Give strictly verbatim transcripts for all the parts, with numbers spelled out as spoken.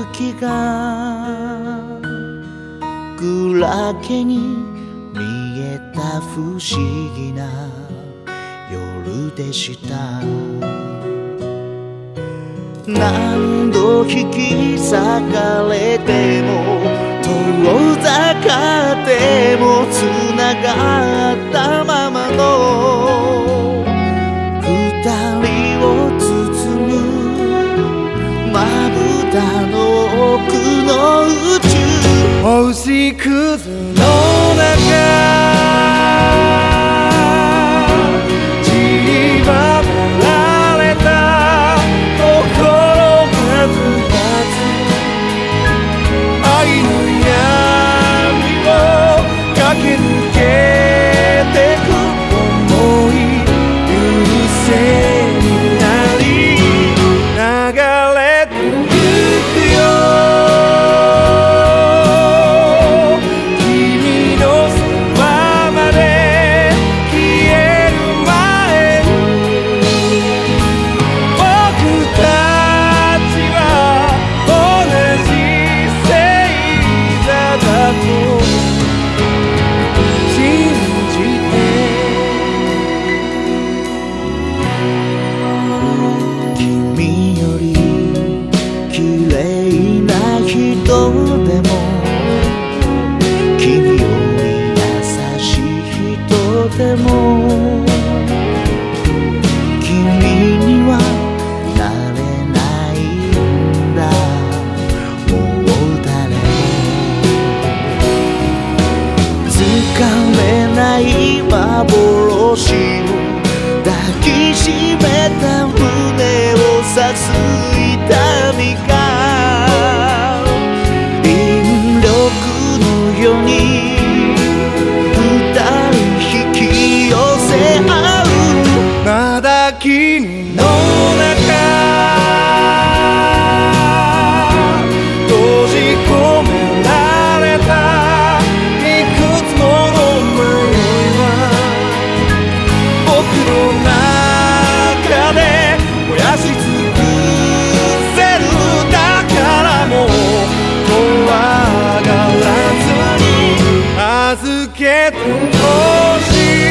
月がクラゲに見えた不思議な夜でした。何度引き裂かれても遠ざかってもつながったままの二人を包むまぶたの奥の宇宙、 星屑の中散りばめられた心がふたつ、愛の闇を駆け抜けてく想い許せになり流れてゆくよ。 でも君にはなれないんだ、もう誰もつかめない幻を抱きしめた胸を刺す痛みが引力のようにまだ君の中閉じ込められたいくつもの迷いは僕の中で燃やし尽くせる、だからもう怖がらずに預けてほしい。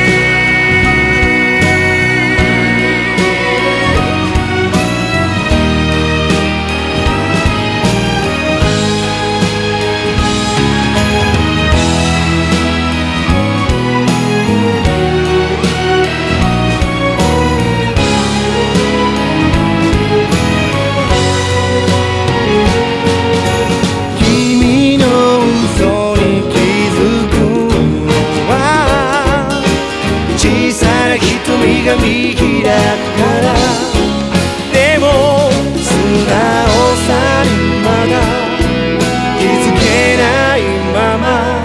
瞳が見開くからでも素直さにまだ気づけないま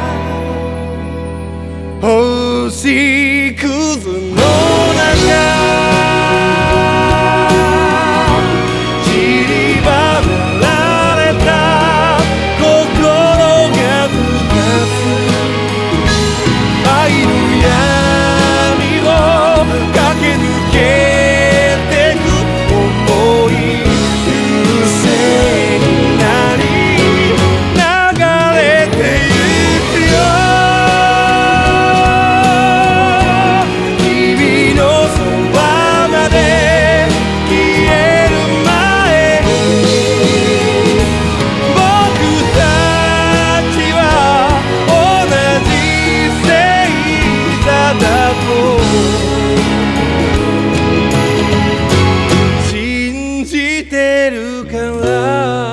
ま星屑の中散りばめられた心がふたつ、愛の闇を駆け抜けてく想い許せになり流れてゆくよ。君のそばまで消える前に僕たちは同じ星座だと信じてるから